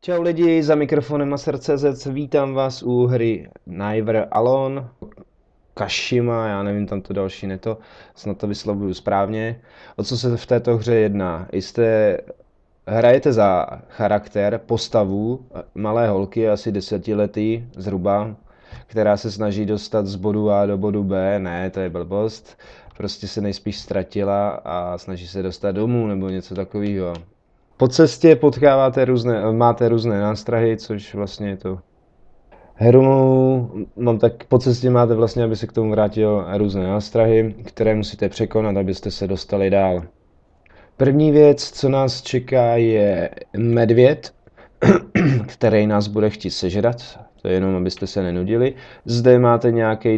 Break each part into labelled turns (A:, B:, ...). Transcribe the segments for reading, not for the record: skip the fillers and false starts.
A: Čau lidi, za mikrofonem Master.cz, vítám vás u hry Never Alone, Kashima, já nevím tam to další neto, snad to vyslovuju správně. O co se v této hře jedná? Hrajete za charakter, postavu malé holky, asi 10letý zhruba, která se snaží dostat z bodu A do bodu B, ne, to je blbost, prostě se nejspíš ztratila a snaží se dostat domů nebo něco takového. Po cestě máte různé nástrahy, což vlastně je to hru mám tak po cestě máte vlastně, aby se k tomu vrátil různé nástrahy, které musíte překonat, abyste se dostali dál. První věc, co nás čeká, je medvěd, který nás bude chtít sežrat. To je jenom, abyste se nenudili. Zde máte nějaké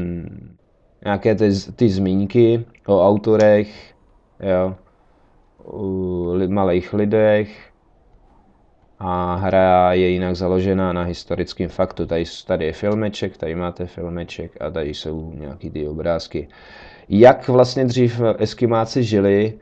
A: ty zmínky o autorech, jo, o malých lidech, a hra je jinak založená na historickém faktu. Tady je filmeček, tady máte filmeček a tady jsou nějaký ty obrázky. Jak vlastně dřív Eskimáci žili,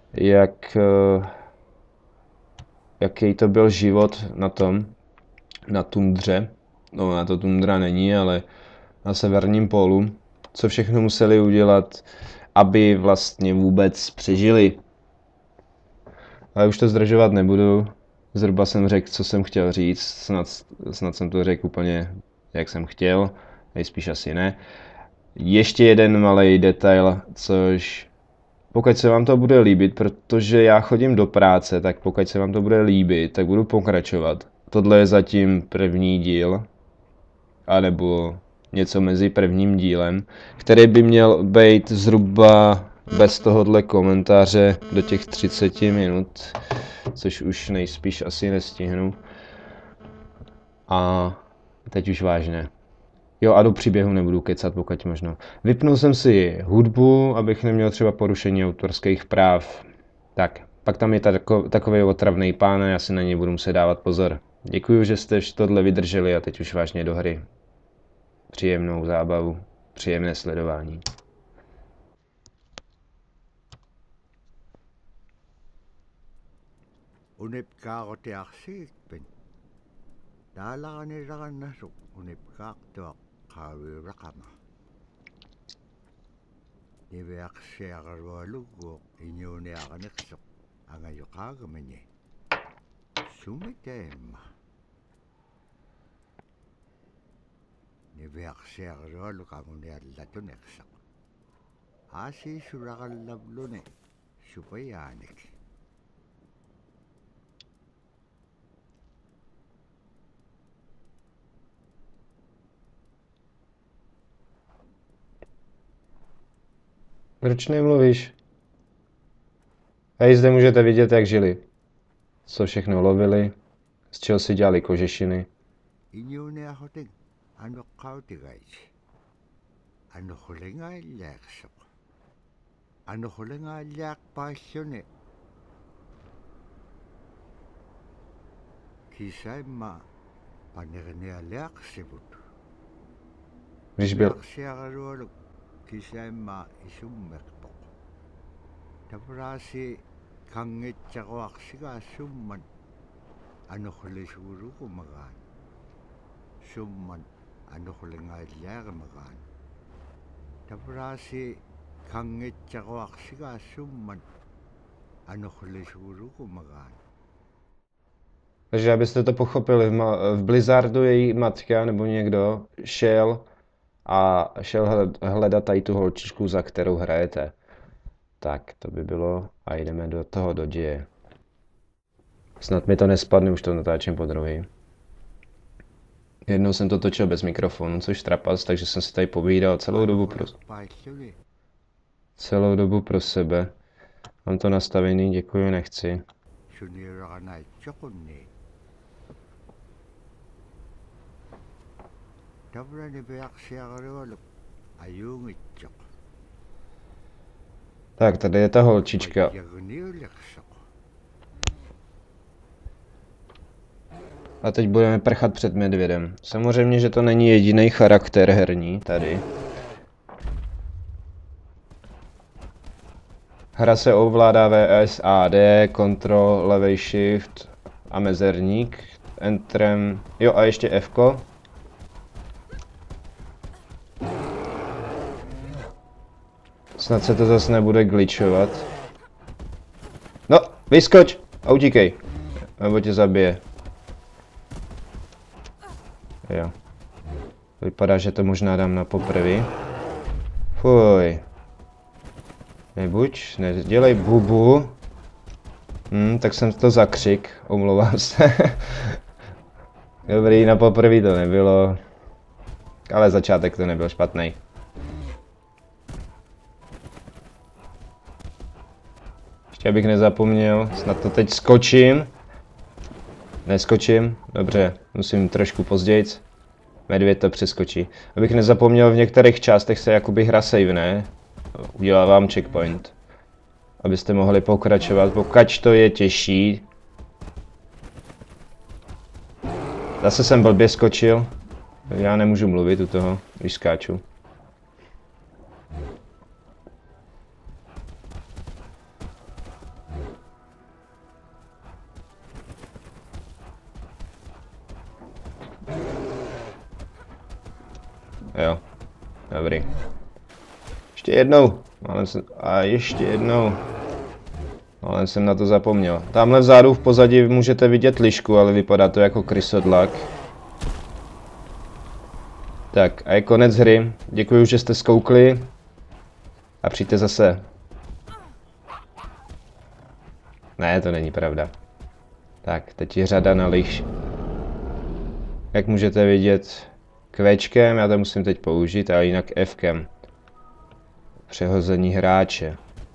A: jaký to byl život na tundře. No, na to tundra není, ale na severním pólu. Co všechno museli udělat, aby vlastně vůbec přežili. Ale už to zdržovat nebudu. Zhruba jsem řekl, co jsem chtěl říct, snad jsem to řekl úplně, jak jsem chtěl, nejspíš asi ne. Ještě jeden malý detail, což pokud se vám to bude líbit, protože já chodím do práce, tak pokud se vám to bude líbit, tak budu pokračovat. Tohle je zatím první díl, anebo něco mezi prvním dílem, který by měl být zhruba bez tohohle komentáře do těch 30 minut, což už nejspíš asi nestihnu. A teď už vážně. Jo, a do příběhu nebudu kecat, pokud možno. Vypnul jsem si hudbu, abych neměl třeba porušení autorských práv. Tak, pak tam je takový otravný pán a já si na něj budu muset dávat pozor. Děkuju, že jste tohle vydrželi a teď už vážně do hry. Příjemnou zábavu, příjemné sledování.
B: Unipkaaqutiarsigikpin taalaranilarannassuq unipkaaqtuaq qaaviuraqama niviaqsiaqarualugguuq iñuuniaqaniqsuq angajuqaagamani sumitaimma niviaqsiaqarualluq anguniallatuneqsaq aasiisuraqallavluni supayaanik.
A: Proč nemluvíš? Hej, zde můžete vidět, jak žili. Co všechno lovili, z čeho si dělali kožešiny. Když byl...
B: Kisaimma isummerpoq tafraasi kangitsaquarsigaasumman anorlisugurugumagaan summan anorlingaaliaarimagaan tafraasi kangitsaquarsigaasumman anorlisugurugumagaan.
A: Takže abyste to pochopili, v Blizzardu její matka nebo někdo šel hledat tady tu holčičku, za kterou hrajete. Tak, to by bylo a jdeme do děje. Snad mi to nespadne, už to natáčím po druhý. Jednou jsem to točil bez mikrofonu, což trapas, takže jsem si tady povídal celou dobu pro sebe. Mám to nastavený, děkuji, nechci. Tak, tady je ta holčička. A teď budeme prchat před medvědem. Samozřejmě, že to není jediný charakter herní tady. Hra se ovládá VSAD, Ctrl, levej shift a mezerník. Enterem. Jo, a ještě F-ko. Snad se to zase nebude glitchovat. No, vyskoč a utíkej. Nebo tě zabije. Jo. Vypadá, že to možná dám na poprvé. Fuj. Nebuď, nedělej bubu. Tak jsem to zakřik, omlouvám se. Dobrý, na poprvé to nebylo. Ale začátek to nebyl špatný. Ještě abych nezapomněl, snad to teď skočím. Neskočím, dobře, musím trošku pozdějc. Medvěd to přeskočí. Abych nezapomněl, v některých částech se jakoby hra savene. Udělá vám checkpoint. Abyste mohli pokračovat, pokud to je těžší. Zase jsem blbě skočil. Já nemůžu mluvit u toho, když skáču. Jo, dobrý. Ještě jednou. A ještě jednou. Ale jsem na to zapomněl. Tamhle vzadu v pozadí můžete vidět lišku, ale vypadá to jako krysodlak. Tak a je konec hry. Děkuji, že jste zkoukli. A přijďte zase. Ne, to není pravda. Tak, teď je řada na liš. Jak můžete vidět, Kvéčkem, já to musím teď použít, a jinak Fkem. Přehození hráče.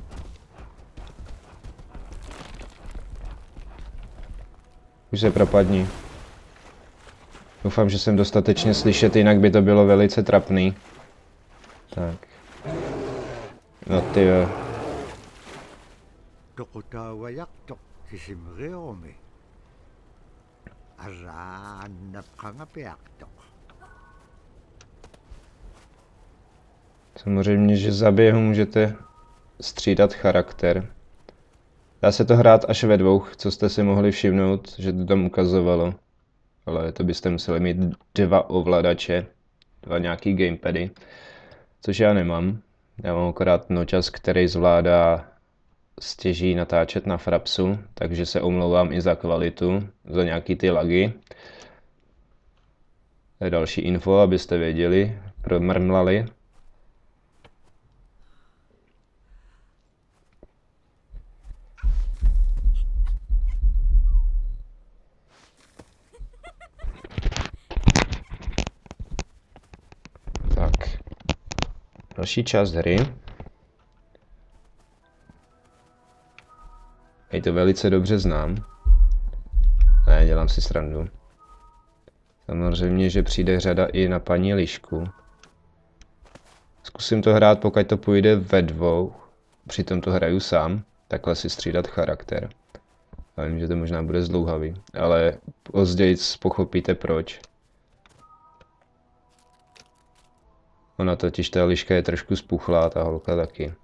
A: Už se propadni. Doufám, že jsem dostatečně slyšet, jinak by to bylo velice trapný. Tak. No ty jo. Samozřejmě, že za běhu můžete střídat charakter. Dá se to hrát až ve dvou, co jste si mohli všimnout, že to tam ukazovalo. Ale to byste museli mít 2 ovladače, 2 nějaký gamepady, což já nemám. Já mám akorát nočas, který zvládá stěží natáčet na Frapsu, takže se omlouvám i za kvalitu, za nějaký ty lagy. To je další info, abyste věděli, promrmlali. Další část hry. Já to velice dobře znám. Ne, dělám si srandu. Samozřejmě, že přijde řada i na paní Lišku. Zkusím to hrát, pokud to půjde ve dvou. Přitom to hraju sám. Takhle si střídat charakter. Já vím, že to možná bude zdlouhavý, ale později pochopíte proč. Ona totiž, ta liška je trošku spuchlá, ta holka taky.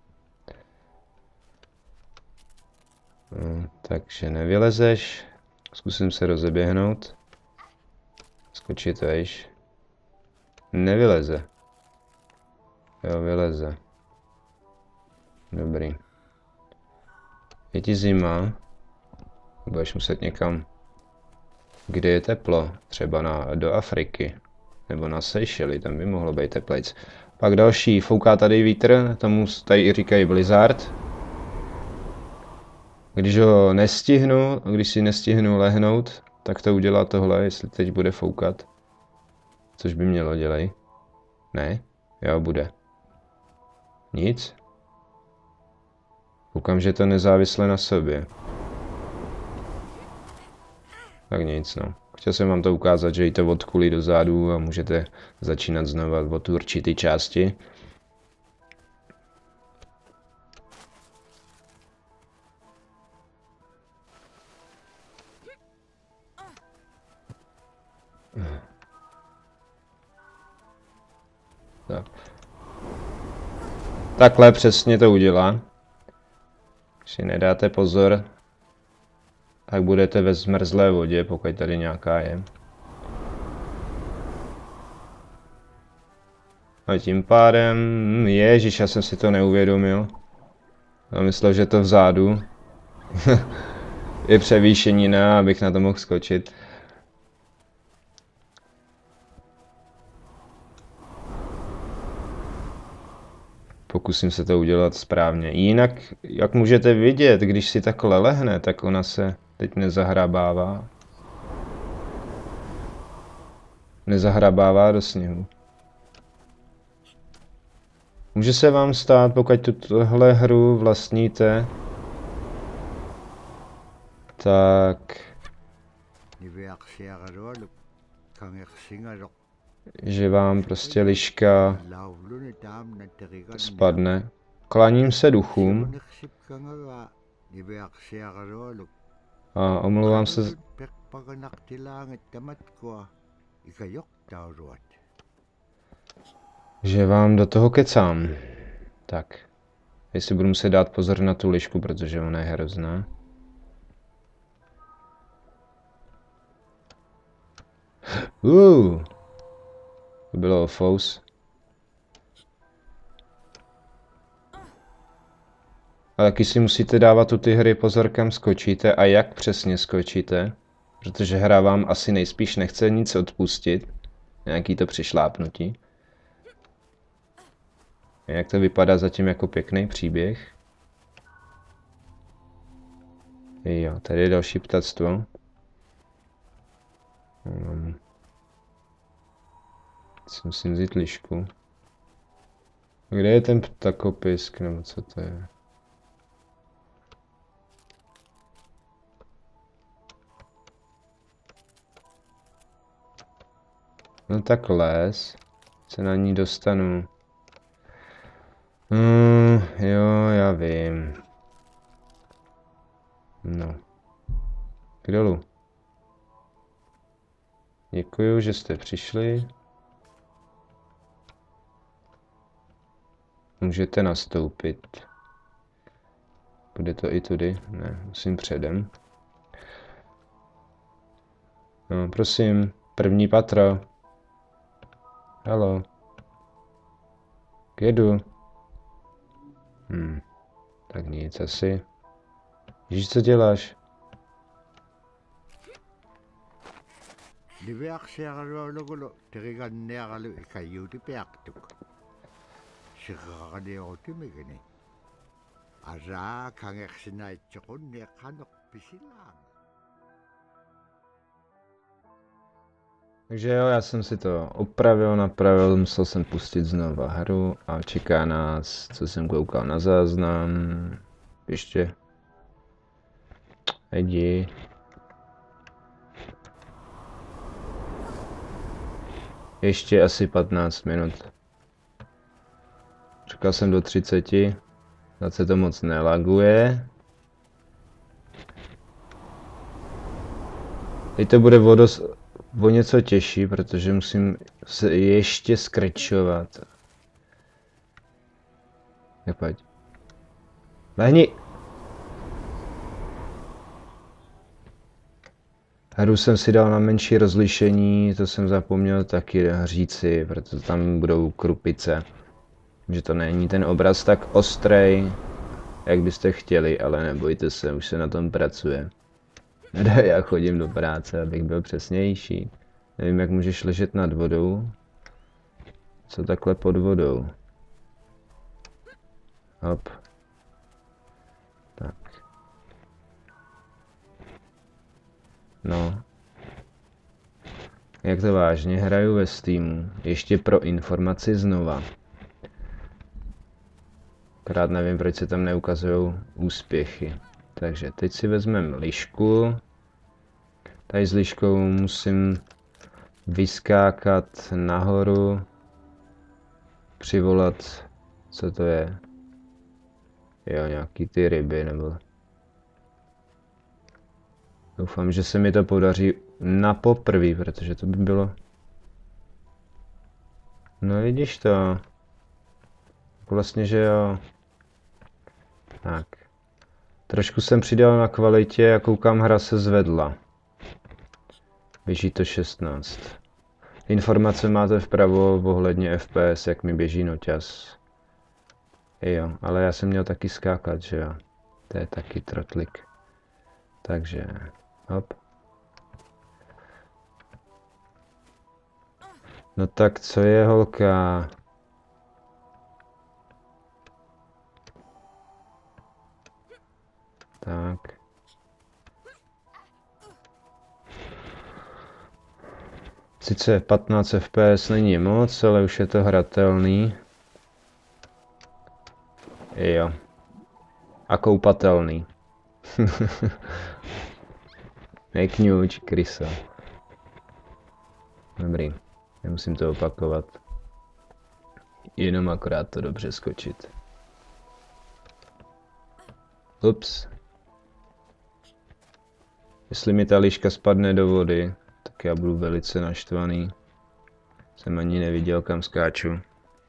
A: Takže nevylezeš. Zkusím se rozeběhnout. Skočit vejš. Nevyleze. Jo, vyleze. Dobrý. Je ti zima. Budeš muset někam, kde je teplo. Třeba do Afriky. Nebo na Seychely, tam by mohlo být teplejc. Pak další, fouká tady vítr, tomu tady říkají blizzard. Když ho nestihnu, když si nestihnu lehnout, tak to udělá tohle, jestli teď bude foukat. Což by mělo, dělej. Ne? Jo, bude. Nic? Koukám, že to nezávisle na sobě. Tak nic, no. Chtěl jsem vám to ukázat, že jdete od kuli do zádu a můžete začínat znovu od určité části. Tak. Takhle přesně to udělá. Když si nedáte pozor, tak budete ve zmrzlé vodě, pokud tady nějaká je. A tím pádem, ježiš, já jsem si to neuvědomil. Já myslel, že to vzadu je převýšenina, abych na to mohl skočit. Pokusím se to udělat správně. Jinak, jak můžete vidět, když si takhle lehne, tak ona se teď nezahrabává. Nezahrabává do sněhu. Může se vám stát, pokud tuhle hru vlastníte, tak, že vám prostě liška spadne. Klaním se duchům a omlouvám se, že vám do toho kecám. Tak, jestli budu muset dát pozor na tu lišku, protože ona je hrozná. To bylo fous. A taky si musíte dávat u ty hry pozor, kam skočíte a jak přesně skočíte. Protože hra vám asi nejspíš nechce nic odpustit. Nějaký to přišlápnutí. Jak to vypadá zatím jako pěkný příběh. Jo, tady je další ptactvo. Musím vzít lišku. Kde je ten ptakopisk, nebo co to je? No tak les. Se na ní dostanu. Jo, já vím. No. K dolu. Děkuju, že jste přišli. Můžete nastoupit. Bude to i tudy? Ne, musím předem. No, prosím, první patro. Haló. Jedu. Tak nic asi. Víš, co děláš? Takže jo, já jsem si to opravil, napravil, musel jsem pustit znova hru a čeká nás, co jsem koukal na záznam. Ještě. Jdi. Ještě asi 15 minut. Čekal jsem do 30, tak se to moc nelaguje. Teď to bude o něco těžší, protože musím se ještě skrčovat. Nepojď. Lehni! Hru jsem si dal na menší rozlišení, to jsem zapomněl taky říci, protože tam budou krupice. Že to není ten obraz tak ostrej, jak byste chtěli, ale nebojte se, už se na tom pracuje. Já chodím do práce, abych byl přesnější. Nevím, jak můžeš ležet nad vodou. Co takhle pod vodou? Hop. Tak. No. Jak to vážně hraju ve Steamu. Ještě pro informaci znova. Akorát nevím, proč se tam neukazují úspěchy. Takže teď si vezmeme lišku. Tady s liškou musím vyskákat nahoru. Přivolat, co to je? Jo, nějaký ty ryby nebo... Doufám, že se mi to podaří na poprvé, protože to by bylo... No vidíš to. Vlastně, že jo. Tak. Trošku jsem přidal na kvalitě a koukám, hra se zvedla. Běží to 16. Informace máte vpravo ohledně FPS, jak mi běží noťaz. Jo, ale já jsem měl taky skákat, že jo. To je taky trotlik. Takže, hop. No tak co je, holka? Tak. Sice 15 FPS není moc, ale už je to hratelný. Jo. A koupatelný. Nekňuč, krysa. Dobrý. Nemusím to opakovat. Jenom akorát to dobře skočit. Ups. Jestli mi ta liška spadne do vody, tak já budu velice naštvaný. Jsem ani neviděl, kam skáču.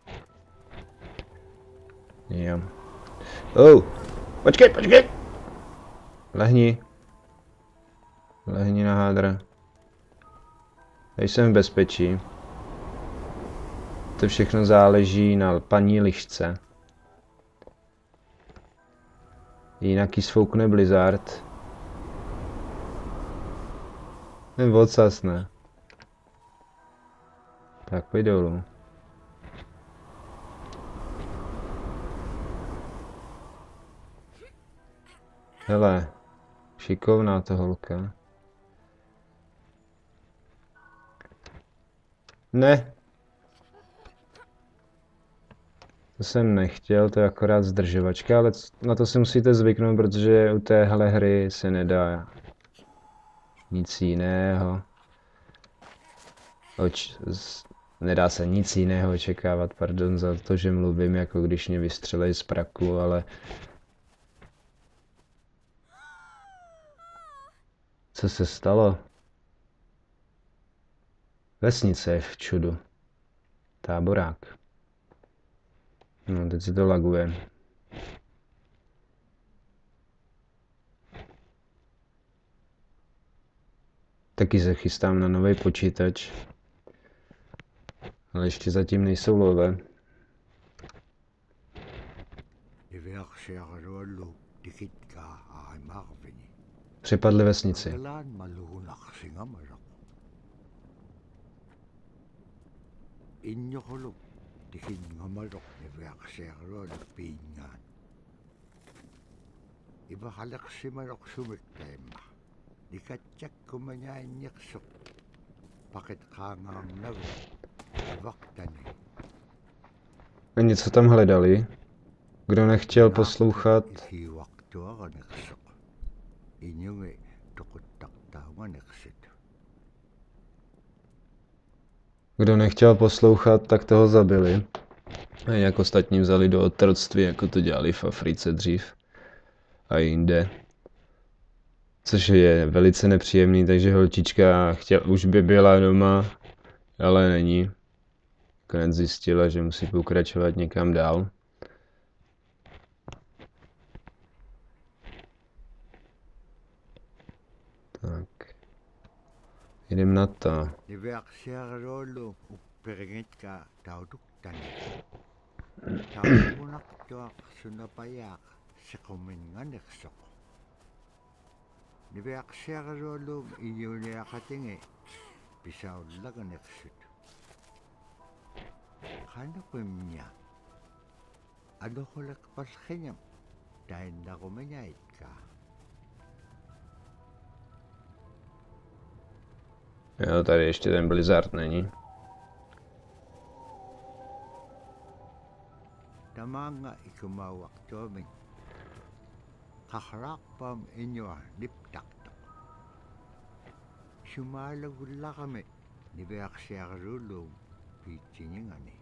A: Jo. Oh! Počkej! Lehni. Lehni na hádra. Tady jsem v bezpečí. To všechno záleží na paní lišce. Jinak jí sfoukne blizzard. Ten odsas, ne? Tak pojď dolů. Hele, šikovná to holka. Ne. To jsem nechtěl, to je akorát zdržovačka, ale na to si musíte zvyknout, protože u téhle hry se nedá nic jiného. Nedá se nic jiného očekávat, pardon za to, že mluvím, jako když mě vystřelej z praku, ale... Co se stalo? Vesnice je v čudu. Táborák. No, teď si to laguje. Taky se chystám na nový počítač. Ale ještě zatím nejsou lové. Přepadli vesnici. A něco tam hledali. Kdo nechtěl poslouchat, tak toho zabili. A jak ostatní vzali do otroctví, jako to dělali v Africe dřív. A jinde. Což je velice nepříjemný, takže holčička už by byla doma, ale není. Konec zjistila, že musí pokračovat někam dál. Tak. Jdem na to. Jo, tady ještě ten blizzard není.
B: Tamanga ikumawak tomin. Kakrakpam inyo liptaktak. Shumalagulla kami ni Beaksiarulum pitchingani.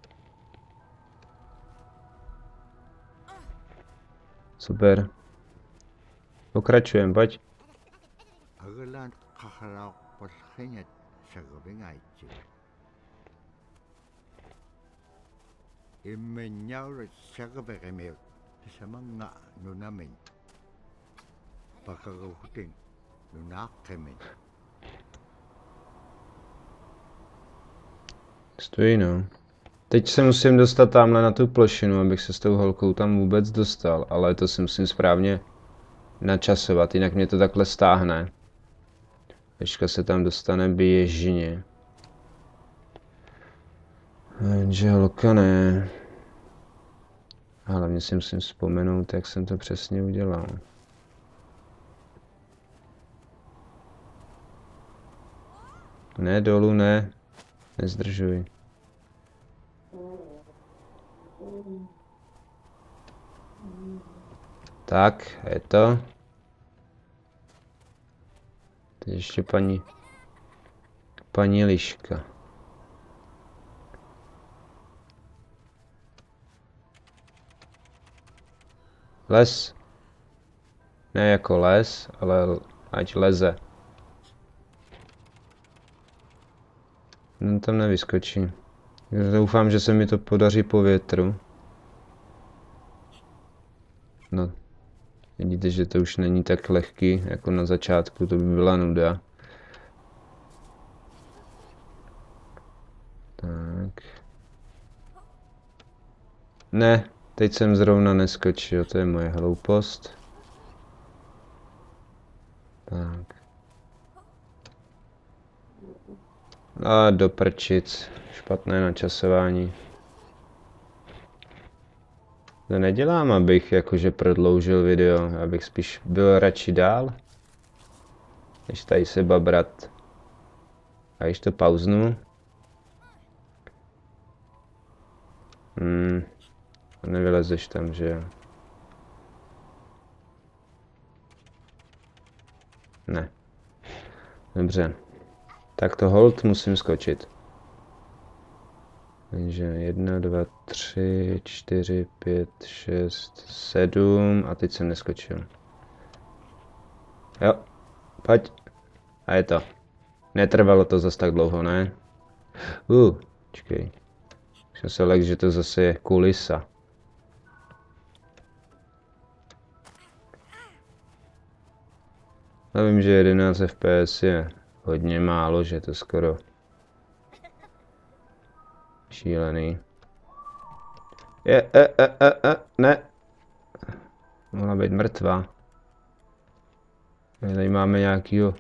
A: Super. Pokračujem, pojď.
B: Agalan kakrak paskenyat sagabingaichi. Immenyaur sagabegemil. Samanga nunamin. Pakagahutin. Nunakemen.
A: Stojí, no. Teď se musím dostat tamhle na tu plošinu, abych se s tou holkou tam vůbec dostal, ale to si musím správně načasovat, jinak mě to takhle stáhne. Teďka se tam dostane běžně. Jenže holka ne. A hlavně si musím vzpomenout, jak jsem to přesně udělal. Ne, dolů ne. Nezdržuj. Tak, je to. Teď ještě paní Liška. Les. Ne jako les, ale ať leze. No tam nevyskočí. Doufám, že se mi to podaří po větru. No. Vidíte, že to už není tak lehký, jako na začátku, to by byla nuda. Tak. Ne, teď jsem zrovna neskočil, to je moje hloupost. Tak. A do prčic, špatné načasování. To nedělám, abych jakože prodloužil video, abych spíš byl radši dál, než tady se babrat. A když to pauznu. Nevylezeš tam, že jo? Ne. Dobře. Tak to hold musím skočit. Takže 1, 2, 3, 4, 5, 6, 7 a teď jsem neskočil. Jo, pojď. A je to. Netrvalo to zas tak dlouho, ne? Počkej. Jsem se lek, že to zase je kulisa. Já vím, že 11 FPS je hodně málo, že to skoro šílený. Ne. Mohla být mrtvá. Tady máme nějakýho.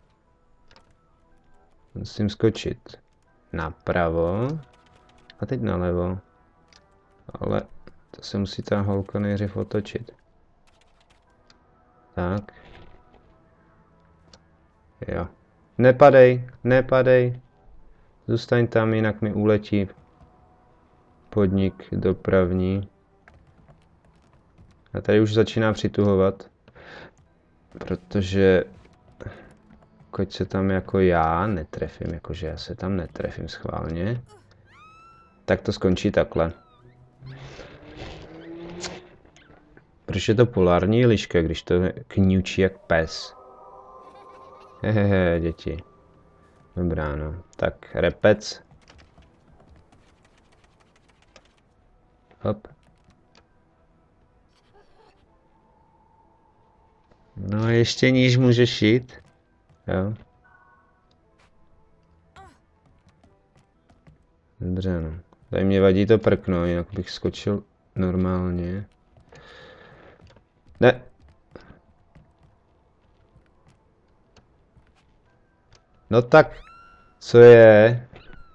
A: Musím skočit napravo a teď nalevo. Ale to se musí ta holka nejdřív otočit. Tak. Jo. Nepadej, nepadej. Zůstaň tam, jinak mi uletí podnik dopravní. A tady už začíná přituhovat. Protože pokud se tam jako já netrefím, jakože já se tam netrefím schválně, tak to skončí takhle. Proč je to polární liška, když to kňučí jak pes? Hehehe, děti. Dobrá, no. Tak, repec. Hop. No, ještě níž můžeš jít. Jo. Dobře, no. Tady mě vadí to prkno, jinak bych skočil normálně. Ne. No tak, co je?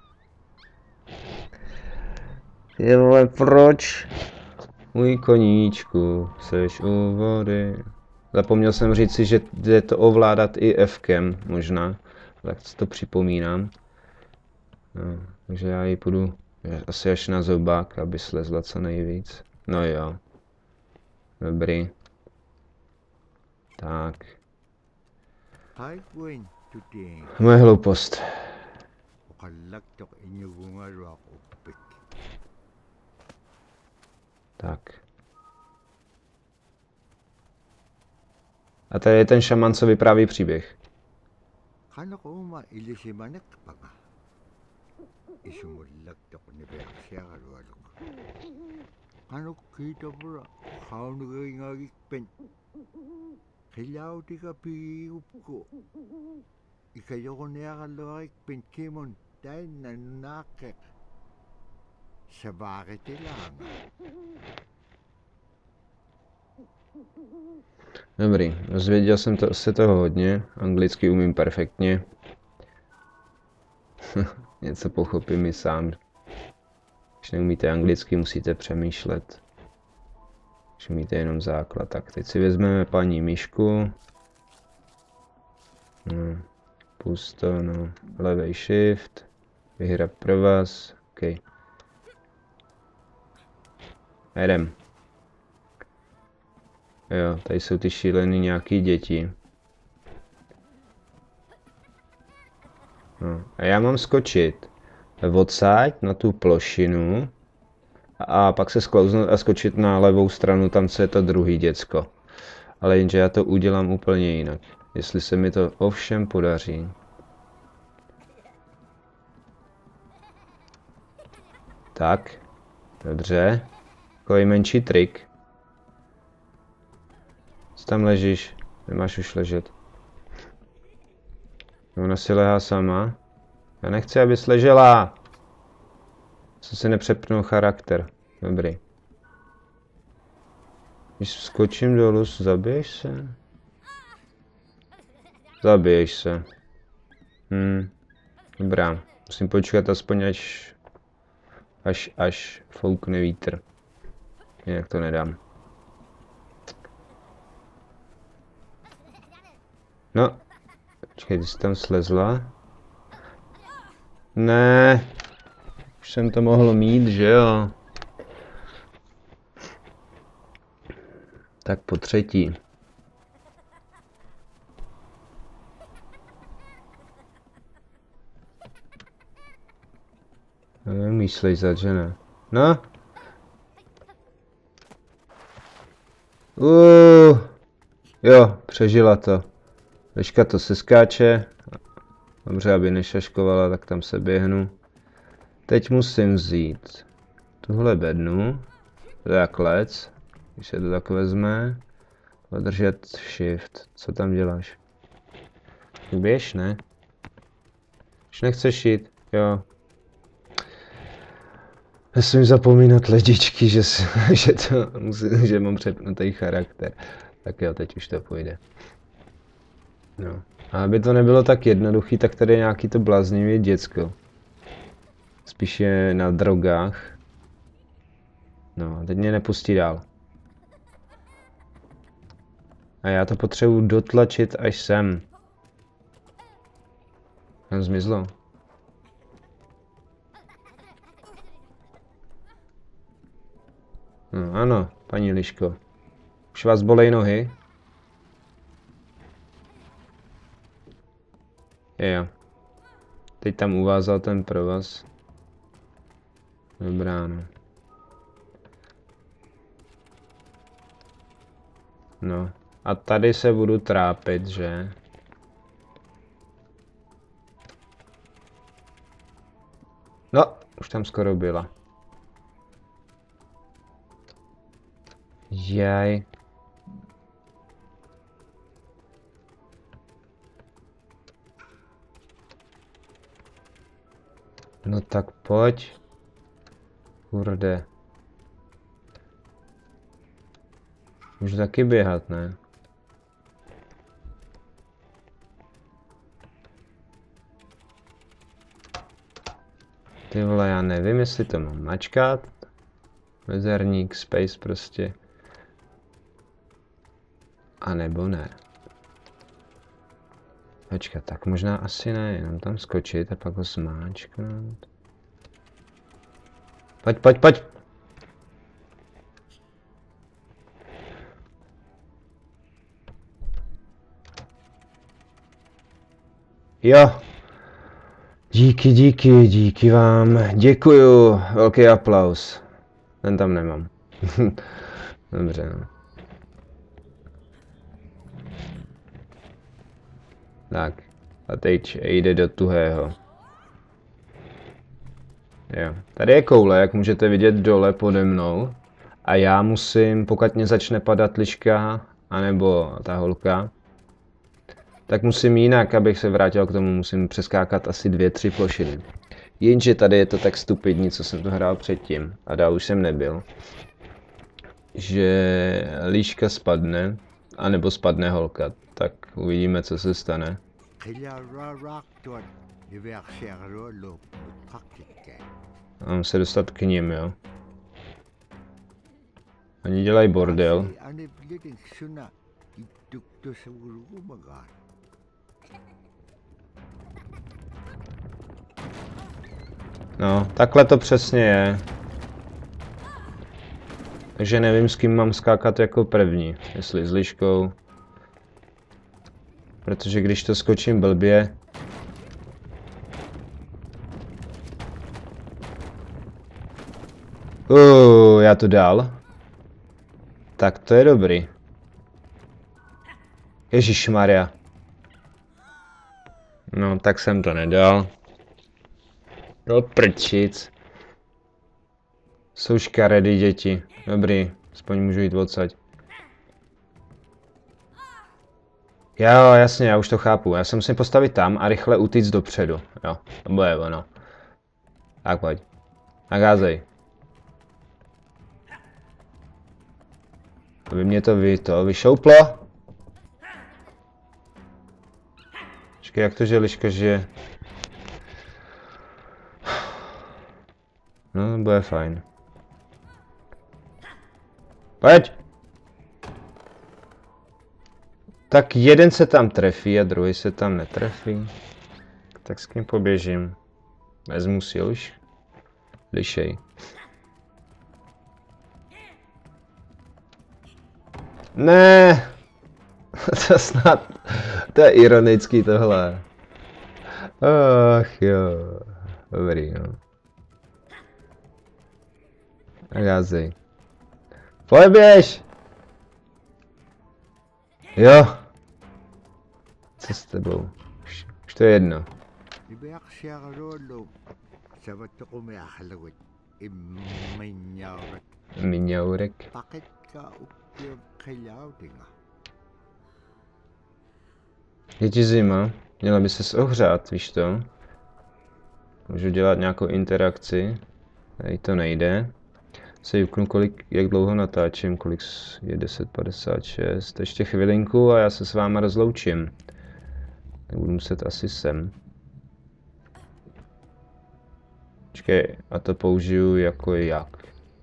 A: Je vole, proč? Můj koníčku, seš u vody. Zapomněl jsem říci, že jde to ovládat i F-kem, možná. Tak si to připomínám. No, takže já ji půjdu asi až na zobák, aby slezla co nejvíc. No jo. Dobrý. Tak. Moje hloupost. Tak. A tady je ten šaman, co vypráví příběh.
B: Hilautika piupko. Ikajonearalorik pinkimon täynnä nake. Savaritilanga.
A: Dobrý, dozvěděl jsem se toho hodně, anglicky umím perfektně. Něco pochopím i sám. Když neumíte anglicky, musíte přemýšlet. Když umíte jenom základ. Tak teď si vezmeme paní myšku. No, pusto, no. Levej shift. Vyhrab pro vás. OK. Jedem. Jo, tady jsou ty šílený nějaký děti. No, a já mám skočit odsaď na tu plošinu a pak se sklouznout a skočit na levou stranu, tam co je to druhý děcko. Ale jenže já to udělám úplně jinak. Jestli se mi to ovšem podaří. Tak, dobře. Takový menší trik. Co tam ležíš? Nemáš už ležet. Ona si lehá sama. Já nechci, abys ležela. Co si nepřepnul charakter. Dobrý. Když skočím dolů, zabiješ se? Zabiješ se. Dobrá. Musím počkat aspoň až foukne vítr. Jinak to nedám. No. Počkej, ty jsi tam slezla? Ne. Už jsem to mohl mít, že jo? Tak po třetí. Neumíš slejzat, že ne? No. Jo, přežila to. Liška to se skáče. Dobře, aby nešaškovala, tak tam se běhnu. Teď musím vzít tuhle bednu. Zaklec. Když se to tak vezme. Podržet shift. Co tam děláš? Běž, ne? Už nechceš jít? Jo. Nesmím zapomínat ledičky, že mám přepnutý charakter. Tak jo, teď už to půjde. No. A aby to nebylo tak jednoduchý, tak tady je nějaký to bláznivý děcko. Spíš je na drogách. No a teď mě nepustí dál. A já to potřebuji dotlačit až sem. Tam zmizlo. No ano, paní Liško. Už vás bolej nohy? Jo. Teď tam uvázal ten provaz. Dobrá, no. No. A tady se budu trápit, že? No, už tam skoro byla. Jaj. No tak pojď. Kurde. Můžu taky běhat, ne? Ty vole, já nevím, jestli to mám mačkat. Mezerník, space prostě. A nebo ne. Počkat, tak možná asi ne, jenom tam skočit a pak ho smáčknout. Pojď, pojď, pojď! Jo. Díky vám. Děkuju. Velký aplaus. Ten tam nemám. Dobře, no. Tak. A teď jde do tuhého. Jo. Tady je koule, jak můžete vidět dole pode mnou. A já musím, pokud mě začne padat liška, anebo ta holka, tak musím jinak, abych se vrátil k tomu, musím přeskákat asi 2-3 plošiny. Jenže tady je to tak stupidní, co jsem to hrál předtím, a dál už jsem nebyl, že líška spadne, anebo spadne holka, tak uvidíme, co se stane. Mám se dostat k nim, jo. Oni dělají bordel. No, takhle to přesně je. Takže nevím, s kým mám skákat jako první. Jestli s liškou. Protože když to skočím blbě... Já to dal. Tak to je dobrý. Ježišmarja. No, tak jsem to nedal. Do prčic. Jsou škaredý děti. Dobrý, aspoň můžu jít odsaď. Jo, jasně, já už to chápu. Já se musím postavit tam a rychle utíct dopředu. Jo, to je ono. Tak pojď. Nagázej. Aby mě to vyšouplo. Počkej, jak to, že liška žije? No, bude fajn. Pojď! Tak jeden se tam trefí a druhý se tam netrefí. Tak s kým poběžím? Vezmu si lišej. Ne! To snad... To je ironický tohle. Ach jo. Dobrý, no. Nagázej. Pojď běž! Jo. Co s tebou? Už to je jedno. Miňaurek. Je ti zima, měla by ses ohřát, víš to? Můžu dělat nějakou interakci, tady to nejde. Se juknu, jak dlouho natáčím, kolik je 10:56, ještě chvilinku a já se s váma rozloučím. Tak budu muset asi sem. Počkej, a to použiju jako jak?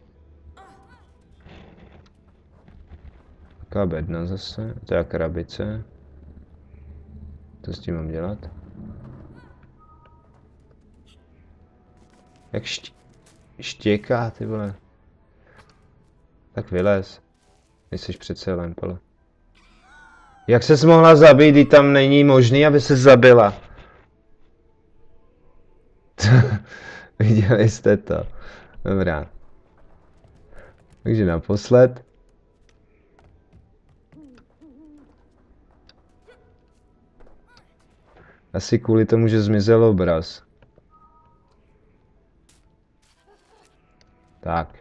A: Taká bedna zase, to je krabice. Co s tím mám dělat? Jak štěká, ty vole. Tak vylez. Nejseš přece lempel. Jak ses mohla zabít, když tam není možný, aby se zabila? Viděli jste to. Dobrá. Takže naposled. Asi kvůli tomu, že zmizel obraz. Tak.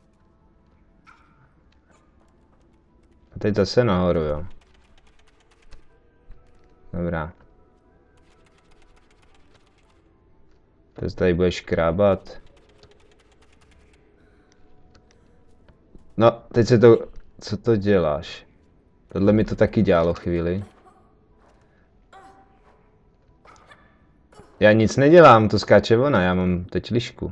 A: A teď zase nahoru, jo. Dobrá. Teď tady budeš škrábat. No, teď se to... Co to děláš? Tohle mi to taky dělalo chvíli. Já nic nedělám, to skáče ona, já mám teď lišku.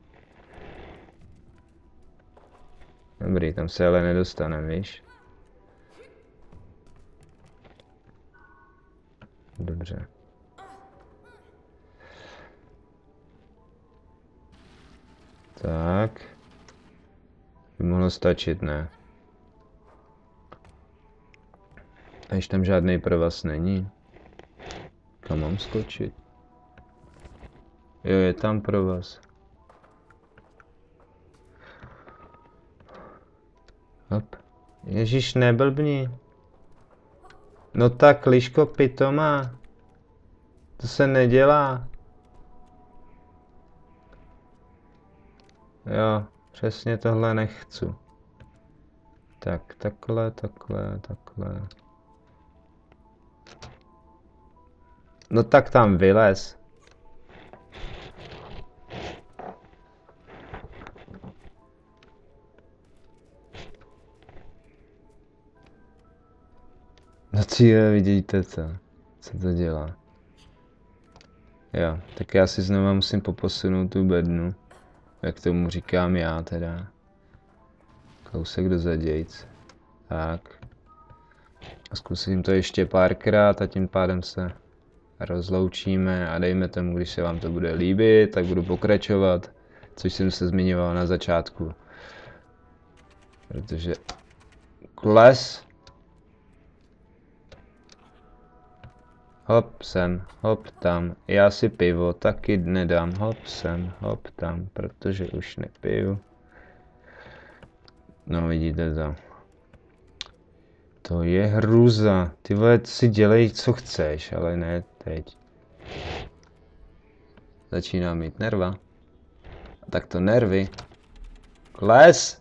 A: Dobrý, tam se ale nedostaneme, víš? Dobře. Tak. By mohlo stačit, ne? A ještě tam žádný provaz není. Kam mám skočit? Jo, je tam provaz. Hop. Ježíš, neblbni. No tak, liško pitomá. To se nedělá. Jo, přesně tohle nechci. Tak, takhle, takhle, takhle. No tak tam vylez. No cíle, vidíte to, co to dělá. Jo, tak já si znovu musím poposunout tu bednu, jak tomu říkám já teda. Kousek do zadějc. Tak. A zkusím to ještě párkrát a tím pádem se rozloučíme a dejme tomu, když se vám to bude líbit, tak budu pokračovat, což jsem se zmiňoval na začátku. Protože kles. Hop sem, hop tam, já si pivo taky nedám, hop sem, hop tam, protože už nepiju. No vidíte to. To je hruza, ty vole si dělej co chceš, ale ne teď. Začíná mít nerva. A tak to nervy. Kles!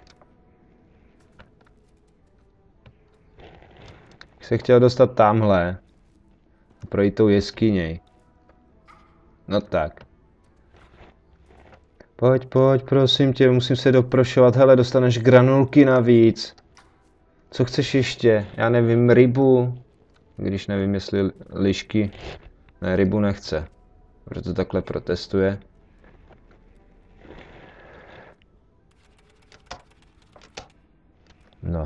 A: Se chtěl dostat tamhle. A projít tou jeskyněj. No tak. Pojď, pojď, prosím tě, musím se doprošovat. Hele, dostaneš granulky navíc. Co chceš ještě? Já nevím, rybu. Když nevím, jestli lišky. Ne, rybu nechce. Proto takhle protestuje. No.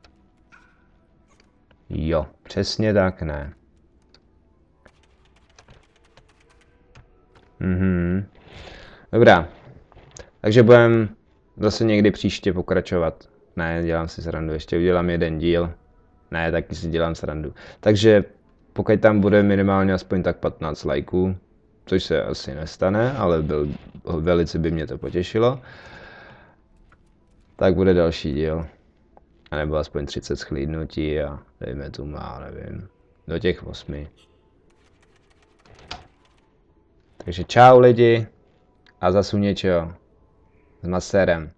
A: Jo, přesně tak, ne. Dobrá. Takže budeme zase někdy příště pokračovat. Ne, dělám si srandu, ještě udělám jeden díl. Ne, taky si dělám srandu. Takže pokud tam bude minimálně aspoň tak 15 lajků, což se asi nestane, ale velice by mě to potěšilo, tak bude další díl. A nebo aspoň 30 schlídnutí a dejme tu má, nevím, do těch 8. Takže čau lidi a zase něčeho s masérem.